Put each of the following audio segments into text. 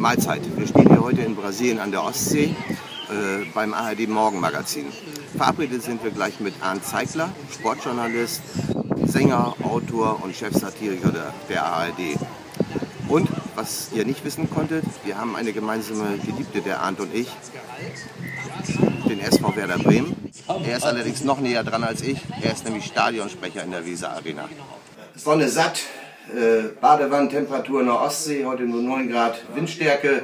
Mahlzeit. Wir stehen hier heute in Brasilien an der Ostsee beim ARD Morgenmagazin. Verabredet sind wir gleich mit Arndt Zeigler, Sportjournalist, Sänger, Autor und Chefsatiriker der ARD. Und, was ihr nicht wissen konntet, wir haben eine gemeinsame Geliebte, der Arndt und ich, den SV Werder Bremen. Er ist allerdings noch näher dran als ich, er ist nämlich Stadionsprecher in der Weser Arena. Sonne satt, Badewannentemperatur in der Ostsee, heute nur 9 Grad Windstärke,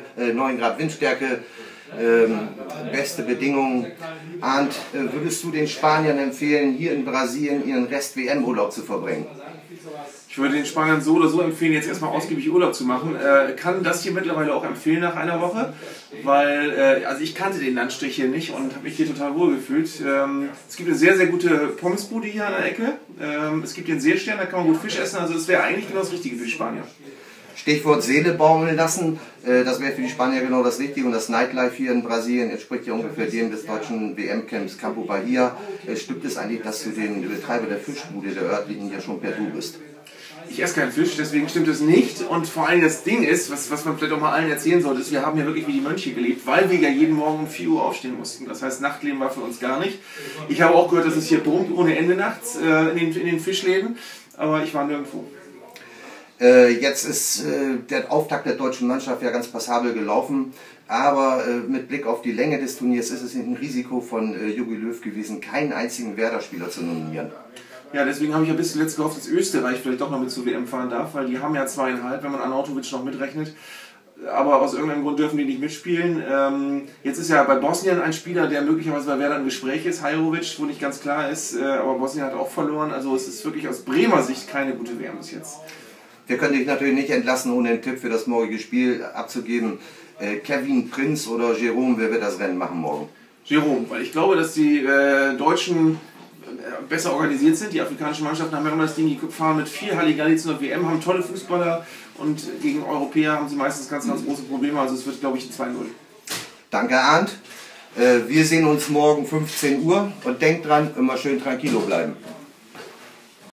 beste Bedingungen. Arndt, würdest du den Spaniern empfehlen, hier in Brasilien ihren Rest-WM-Urlaub zu verbringen? Ich würde den Spaniern so oder so empfehlen, jetzt erstmal ausgiebig Urlaub zu machen. Kann das hier mittlerweile auch empfehlen nach einer Woche, weil also ich kannte den Landstrich hier nicht und habe mich hier total wohl gefühlt. Es gibt eine sehr, sehr gute Pommesbude hier an der Ecke. Es gibt den Seestern, da kann man gut Fisch essen, also es wäre eigentlich genau das Richtige für die Spanier. Stichwort Seele baumeln lassen, das wäre für die Spanier genau das Richtige. Und das Nightlife hier in Brasilien entspricht ja ungefähr dem des deutschen WM-Camps Campo Bahia. Stimmt es eigentlich, dass du den Betreiber der Fischbude der örtlichen ja schon per Du bist? Ich esse keinen Fisch, deswegen stimmt es nicht. Und vor allem das Ding ist, was man vielleicht auch mal allen erzählen sollte, ist, wir haben ja wirklich wie die Mönche gelebt, weil wir ja jeden Morgen um 4 Uhr aufstehen mussten. Das heißt, Nachtleben war für uns gar nicht. Ich habe auch gehört, dass es hier brummt ohne Ende nachts in den Fischläden, aber ich war nirgendwo. Jetzt ist der Auftakt der deutschen Mannschaft ja ganz passabel gelaufen, aber mit Blick auf die Länge des Turniers ist es ein Risiko von Jogi Löw gewesen, keinen einzigen Werder-Spieler zu nominieren. Ja, deswegen habe ich ja bis zuletzt gehofft, dass Österreich vielleicht doch noch mit zur WM fahren darf, weil die haben ja 2,5, wenn man Arnautovic noch mitrechnet. Aber aus irgendeinem Grund dürfen die nicht mitspielen. Jetzt ist ja bei Bosnien ein Spieler, der möglicherweise bei Werder im Gespräch ist, Hajrovic, wo nicht ganz klar ist, aber Bosnien hat auch verloren. Also es ist wirklich aus Bremer Sicht keine gute WM bis jetzt. Wir können dich natürlich nicht entlassen, ohne einen Tipp für das morgige Spiel abzugeben. Kevin Prinz oder Jérôme, wer wird das Rennen machen morgen? Jérôme, weil ich glaube, dass die Deutschen besser organisiert sind. Die afrikanischen Mannschaften haben ja immer das Ding, die fahren mit viel Halligalli zur WM, haben tolle Fußballer und gegen Europäer haben sie meistens ganz, ganz große Probleme. Also es wird, glaube ich, ein 2-0. Danke, Arndt. Wir sehen uns morgen 15 Uhr und denkt dran, immer schön tranquilo bleiben.